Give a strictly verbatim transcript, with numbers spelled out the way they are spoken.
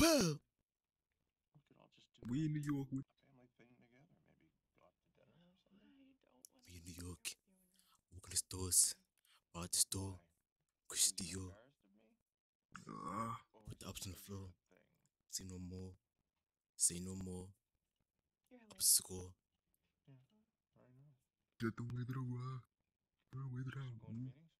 Boom! We could all just do We in New York. We a family thing together. Maybe go out to dinner or something. we in New York. Walk in the stores. Out the store. Why? Chris Because you're Dior. embarrassed of me? Uh, Or put the just ups on the because you're floor. a thing? Say no more. Say no more. You're Up hilarious. score. Yeah, I know. Get the way that I rock. The way that I Still going to meetings?